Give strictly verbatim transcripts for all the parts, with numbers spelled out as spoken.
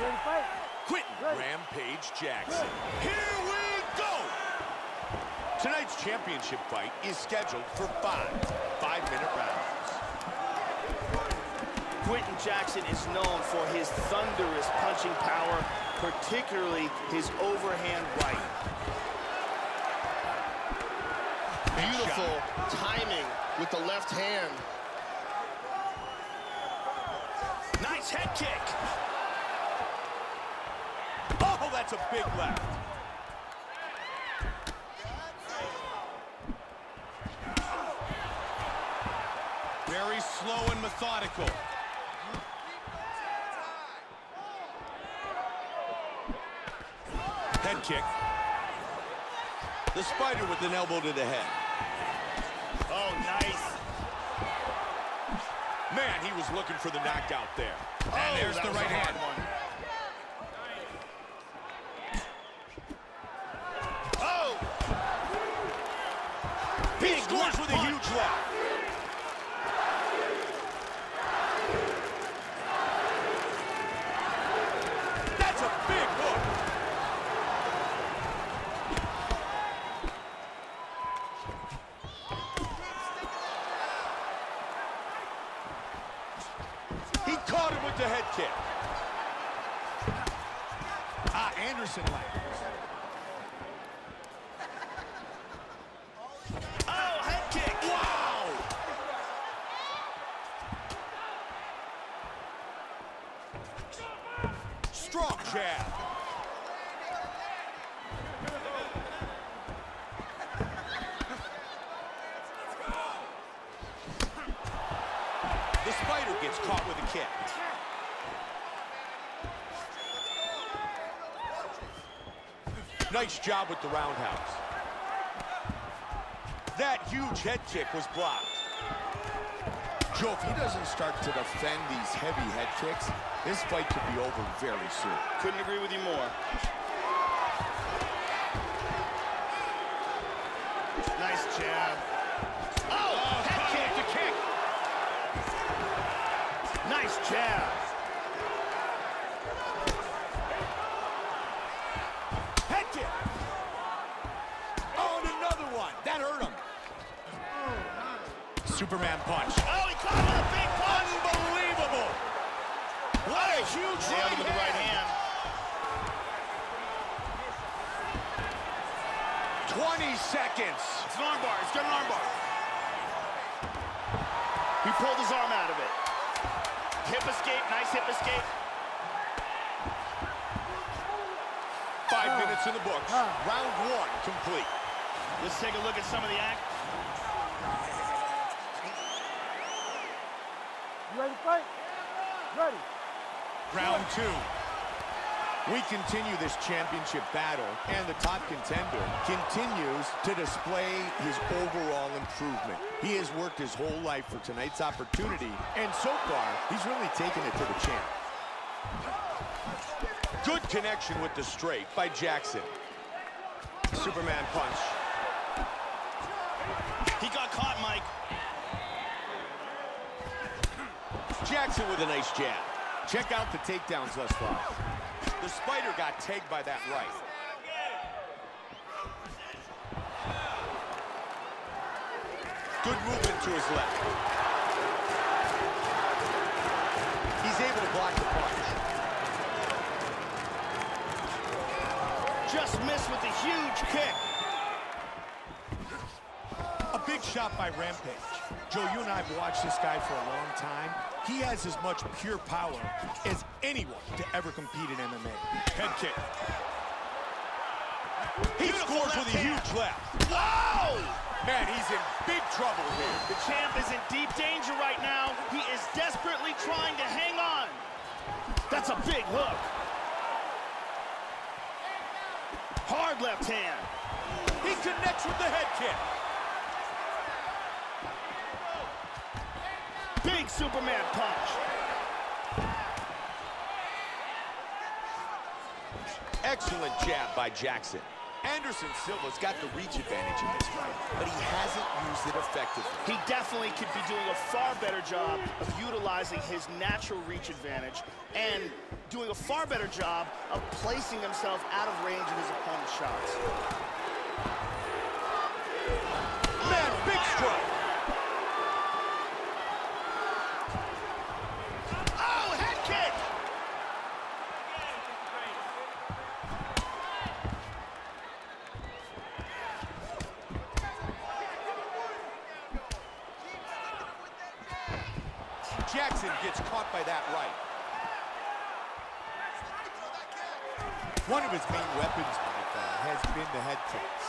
Quentin Rampage Jackson. Here we go! Tonight's championship fight is scheduled for five five-minute rounds. Quentin Jackson is known for his thunderous punching power, particularly his overhand right. Beautiful timing with the left hand. Nice head kick. Oh, that's a big left. Very slow and methodical. Head kick. The Spider with an elbow to the head. Oh, nice. Man, he was looking for the knockout there. Oh, and there's the right hand. One. Oh! He scores with a huge left. That's a big hook. He caught him with the head kick. Ah, Anderson lands. Oh, head kick. Wow! Strong jab. The Spider gets caught with a kick. Nice job with the roundhouse. That huge head kick was blocked. Joe, if he doesn't start to defend these heavy head kicks, this fight could be over very soon. Couldn't agree with you more. Nice jab. Oh, Oh, head kick. the kick. Nice jab. Head kick. Oh, and another one. That hurt him. Superman punch. Oh, he caught him with a big punch. Unbelievable. What a huge Nailed right him with the right hand. twenty seconds. It's an armbar. He's got an armbar. He pulled his arm out of it. Hip escape. Nice hip escape. Five minutes in the books. Round one complete. Let's take a look at some of the act. You ready to fight? Ready. Round two. We continue this championship battle, and the top contender continues to display his overall improvement. He has worked his whole life for tonight's opportunity, and so far, he's really taken it to the champ. Good connection with the straight by Jackson. Superman punch. He got caught, Mike. Jackson with a nice jab. Check out the takedowns thus far. The Spider got tagged by that right. Good movement to his left. He's able to block the punch. Just missed with a huge kick. A big shot by Rampage. Joe, you and I have watched this guy for a long time. He has as much pure power as anyone to ever compete in M M A. Head kick. He Beautiful scores with a hand. huge left. Whoa! Man, he's in big trouble here. The champ is in deep danger right now. He is desperately trying to hang on. That's a big hook. Hard left hand. He connects with the head kick. Big Superman punch. Excellent jab by Jackson. Anderson Silva's got the reach advantage in this fight, but he hasn't used it effectively. He definitely could be doing a far better job of utilizing his natural reach advantage and doing a far better job of placing himself out of range of his opponent's shots. Man, big strike. Oh, head kick! Jackson gets caught by that right. One of his main weapons by far has been the head kicks.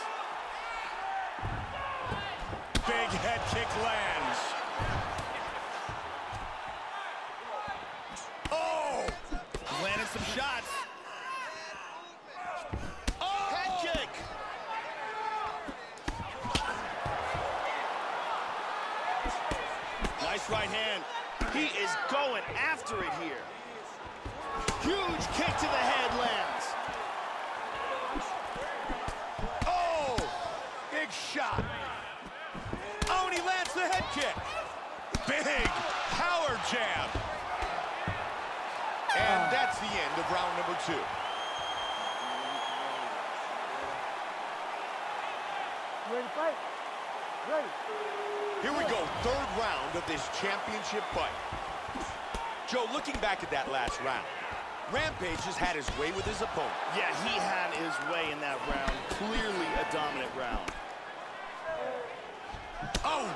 Big head kick lands. Oh! Landed some shots. Oh! Head kick! Nice right hand. He is going after it here. Huge kick to the head lands. Oh! Big shot. Oh, and he lands the head kick. Big power jab. And that's the end of round number two. You ready to fight? Ready. Here we go, third round of this championship fight. Joe, looking back at that last round, Rampage has had his way with his opponent. Yeah, he had his way in that round. Clearly a dominant round. Oh!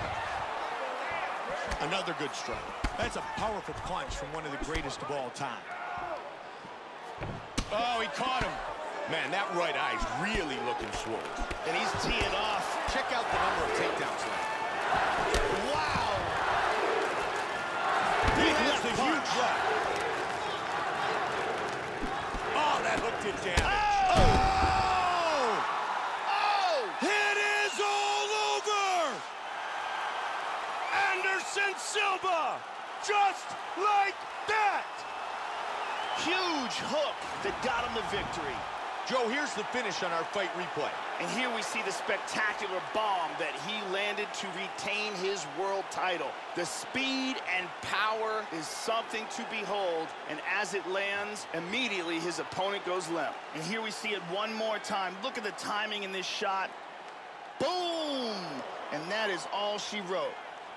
Another good strike. That's a powerful punch from one of the greatest of all time. Oh, he caught him. Man, that right eye's really looking swole. And he's teeing off. Check out the number of takedowns left. Wow! He Big has left the punch. huge left. Oh, that hook did damage. Oh! Oh! It is all over! Anderson Silva, just like that! Huge hook that got him the victory. Joe, here's the finish on our fight replay. And here we see the spectacular bomb that he landed to retain his world title. The speed and power is something to behold, and as it lands, immediately his opponent goes limp. And here we see it one more time. Look at the timing in this shot. Boom! And that is all she wrote.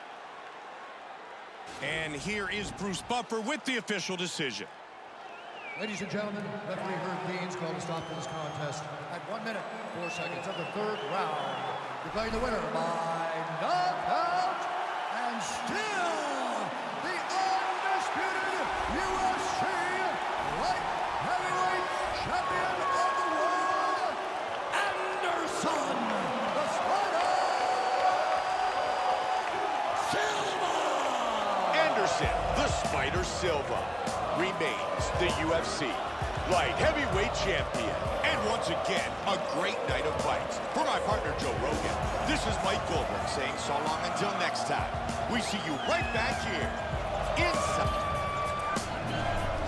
And here is Bruce Buffer with the official decision. Ladies and gentlemen, referee Herb Dean's called to stop for this contest at one minute, four seconds of the third round. Declaring the winner by knockout and still the undisputed U F C light heavyweight champion of the world, Anderson the Spider Silva. Anderson, the Spider Silva, remains the U F C light heavyweight champion. And once again, a great night of fights. For my partner, Joe Rogan, this is Mike Goldberg saying so long until next time. We see you right back here inside